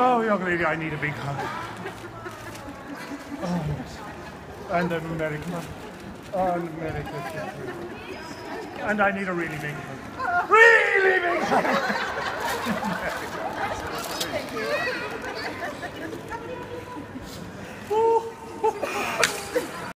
Oh, young lady, I need a big hug. Oh, yes. And an American. An American. And I need a really big hug. Really big hug! Thank you.